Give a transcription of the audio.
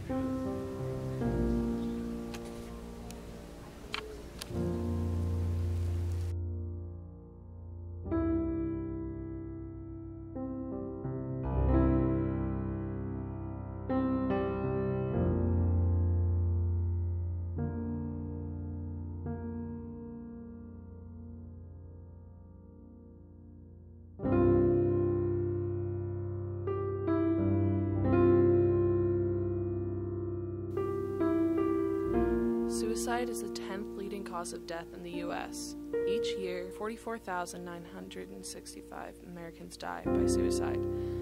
Suicide is the 10th leading cause of death in the U.S. Each year, 44,965 Americans die by suicide.